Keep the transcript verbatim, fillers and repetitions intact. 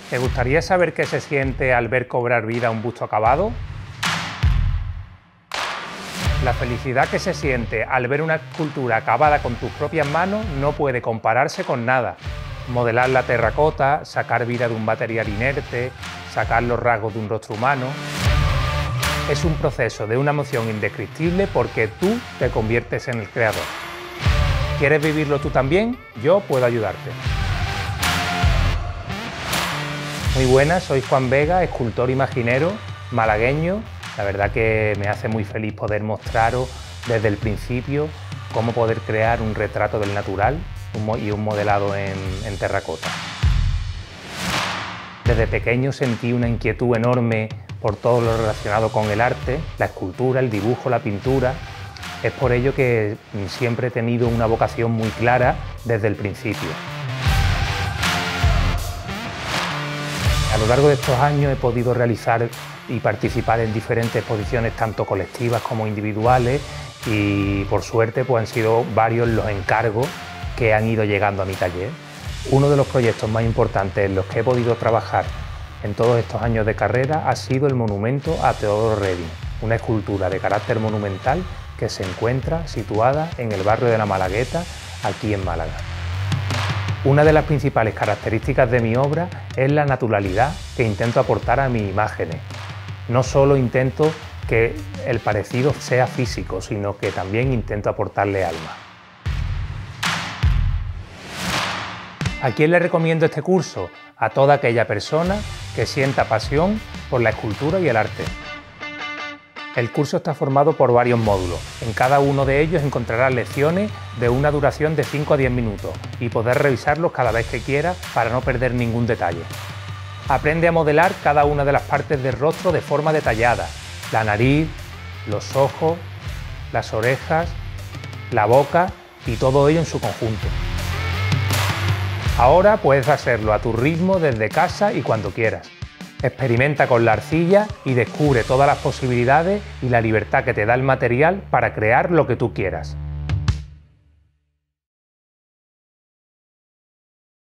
¿Te gustaría saber qué se siente al ver cobrar vida un busto acabado? La felicidad que se siente al ver una escultura acabada con tus propias manos no puede compararse con nada. Modelar la terracota, sacar vida de un material inerte, sacar los rasgos de un rostro humano. Es un proceso de una emoción indescriptible porque tú te conviertes en el creador. ¿Quieres vivirlo tú también? Yo puedo ayudarte. Muy buenas, soy Juan Vega, escultor imaginero, malagueño. La verdad que me hace muy feliz poder mostraros desde el principio cómo poder crear un retrato del natural y un modelado en, en terracota. Desde pequeño sentí una inquietud enorme por todo lo relacionado con el arte, la escultura, el dibujo, la pintura. Es por ello que siempre he tenido una vocación muy clara desde el principio. A lo largo de estos años he podido realizar y participar en diferentes exposiciones, tanto colectivas como individuales, y por suerte pues, han sido varios los encargos que han ido llegando a mi taller. Uno de los proyectos más importantes en los que he podido trabajar en todos estos años de carrera ha sido el monumento a Teodoro Reding, una escultura de carácter monumental que se encuentra situada en el barrio de La Malagueta, aquí en Málaga. Una de las principales características de mi obra es la naturalidad que intento aportar a mis imágenes. No solo intento que el parecido sea físico, sino que también intento aportarle alma. ¿A quién le recomiendo este curso? A toda aquella persona que sienta pasión por la escultura y el arte. El curso está formado por varios módulos. En cada uno de ellos encontrarás lecciones de una duración de cinco a diez minutos y poder revisarlos cada vez que quieras para no perder ningún detalle. Aprende a modelar cada una de las partes del rostro de forma detallada: la nariz, los ojos, las orejas, la boca y todo ello en su conjunto. Ahora puedes hacerlo a tu ritmo desde casa y cuando quieras. Experimenta con la arcilla y descubre todas las posibilidades y la libertad que te da el material para crear lo que tú quieras.